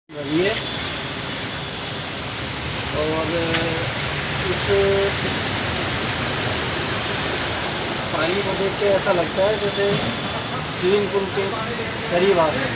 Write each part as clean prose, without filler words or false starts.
ये और इस पानी को देख के ऐसा लगता है जैसे स्विमिंग पूल के करीब आ गए।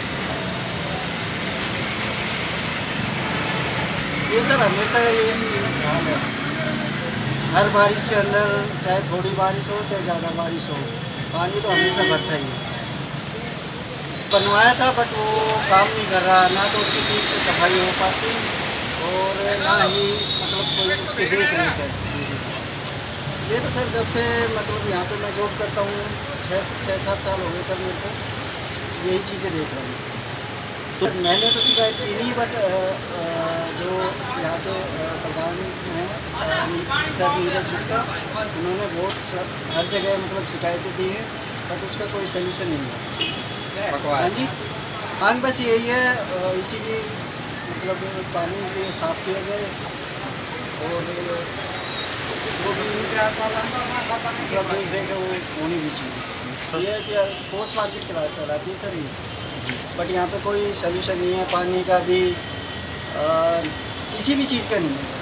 ये सर हमेशा यही हाल है, हर बारिश के अंदर चाहे थोड़ी बारिश हो चाहे ज़्यादा बारिश हो, पानी तो हमेशा भरता ही है। बनवाया था बट वो काम नहीं कर रहा, ना तो उसकी ठीक से सफाई हो पाती और ना ही मतलब कोई उसकी देख रेख है। ये तो सर जब से मतलब यहाँ पे मैं जॉब करता हूँ 6-7 साल हो गए सर, मेरे को यही चीज़ें देख रहा हूँ। तो मैंने तो शिकायत की नहीं, बट जो यहाँ के प्रधान हैं सर नीरज गुप्ता, उन्होंने बहुत हर जगह मतलब शिकायतें दी हैं बट उसका कोई सलूशन नहीं है। हाँ जी, हाँ बस यही है, इसीलिए मतलब पानी को साफ किया जाए और वो भी मतलब देख रेख वो होनी भी चाहिए। ये क्या पोस्ट मार्केट चलाती है सर ये, बट यहाँ पे कोई सलूशन नहीं है, पानी का भी किसी भी चीज़ का नहीं है।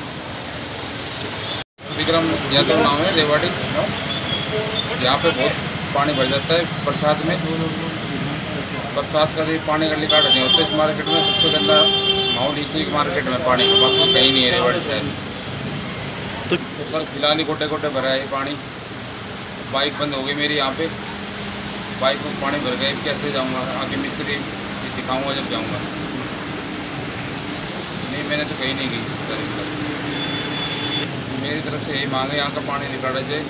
विक्रम यादव नाम है, रेवाड़ी। यहाँ पे बहुत पानी भर जाता है बरसात में। बरसात का भी पानी का रिकॉर्ड नहीं होता इस मार्केट में। सबसे गंदा माहौल इसी मार्केट में पानी का, बाकी कहीं नहीं है रेवाड़ी शहर। तो सर फिलहाल ही गोटे गोटे भरा है पानी। बाइक बंद हो गई मेरी यहाँ पे, बाइक में पानी भर गए, कैसे जाऊँगा आगे? मिस्त्री दिखाऊँगा जब जाऊँगा। नहीं मैंने तो कहीं नहीं गई सर। मेरी तरफ से यही मांग है, यहाँ का पानी निकाला जाए।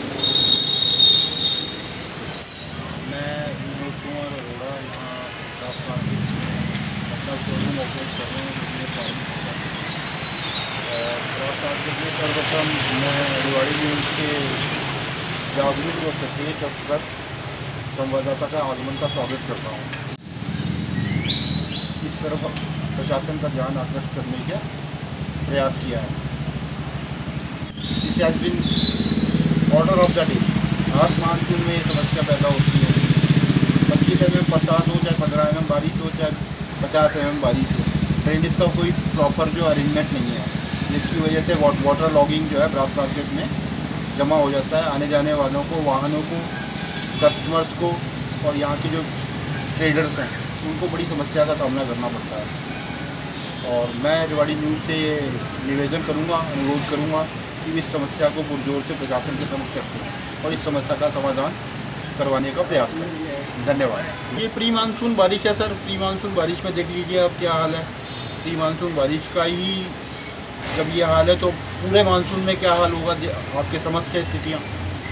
मैं विनोद कुमार अरोड़ा यहाँ क्राफ्ट मार्केट में अपना शोरूम ऑपरेट कर रहा हूँ। क्राफ्ट मार्केट में सर्वप्रथम मैं रेवाड़ी न्यूज़ के जागरूक और सचेत अवसर संवाददाता का आगमन का स्वागत करता हूँ। इस तरफ प्रशासन का ध्यान आकर्षित करने का प्रयास किया है। This has been order of the day. हर मानसून में ये समस्या पैदा होती है। 25 mm बरसात हो, चाहे 15 mm बारिश हो, चाहे 50 mm बारिश हो, ड्रेनेज का कोई प्रॉपर जो अरेंजमेंट नहीं है, जिसकी वजह से वाटर लॉगिंग जो है क्राफ्ट मार्केट में जमा हो जाता है। आने जाने वालों को, वाहनों को, कस्टमर्स को और यहाँ के जो ट्रेडर्स हैं उनको बड़ी समस्या का सामना करना पड़ता है। और मैं रेवाड़ी न्यूज़ से निवेदन करूँगा, अनुरोध करूँगा कि इस समस्या को पुरजोर से प्रशासन के समक्ष रखें और इस समस्या का समाधान करवाने का प्रयास करें। धन्यवाद। ये प्री मानसून बारिश है सर। प्री मानसून बारिश में देख लीजिए अब क्या हाल है। प्री मानसून बारिश का ही जब ये हाल है तो पूरे मानसून में क्या हाल होगा आपके समझ से स्थितियाँ।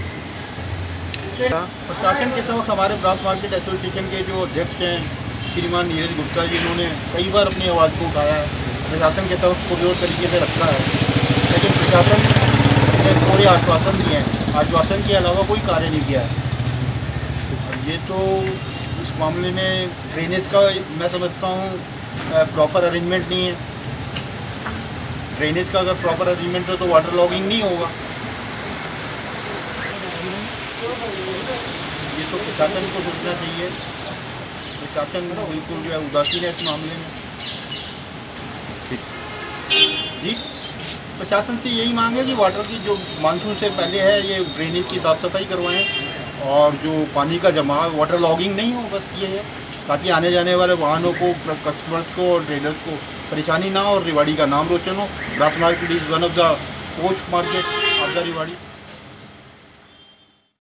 प्रशासन के समक्ष हमारे क्राफ्ट मार्केट एसोसिएशन के जो अध्यक्ष हैं श्रीमान नीरज गुप्ता जी, इन्होंने कई बार अपनी आवाज़ को उठाया है, प्रशासन के समक्ष पुरजोर तरीके से रखा है, लेकिन प्रशासन ने पूरे आश्वासन दिए हैं। आश्वासन के अलावा कोई कार्य नहीं किया है। ये तो इस मामले में ड्रेनेज का मैं समझता हूँ प्रॉपर अरेंजमेंट नहीं है। ड्रेनेज का अगर प्रॉपर अरेंजमेंट हो तो वाटर लॉगिंग नहीं होगा। ये तो प्रशासन को सोचना चाहिए। प्रशासन बिल्कुल जो है उदासीन है इस मामले में। जी, प्रशासन से यही मांग है कि वाटर की जो मानसून से पहले है ये ड्रेनेज की साफ सफाई करवाएं और जो पानी का जमाव, वाटर लॉगिंग नहीं हो, बस ये है, ताकि आने जाने वाले वाहनों को, कस्टमर्स को और ट्रेडर्स को परेशानी ना हो और रेवाड़ी का नाम रोशन हो। Craft market is one of the post market of the Rewari.